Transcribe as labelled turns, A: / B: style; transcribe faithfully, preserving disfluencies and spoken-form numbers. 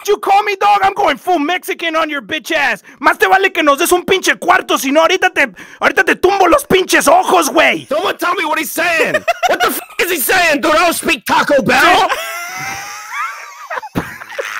A: you call me, dog? I'm going full Mexican on your bitch ass. Más te vale que nos des un pinche cuarto, si no ahorita te, ahorita te tumbo los pinches ojos, güey.
B: Someone tell me what he's saying. What the f*** is he saying, dude? I don't speak Taco Bell.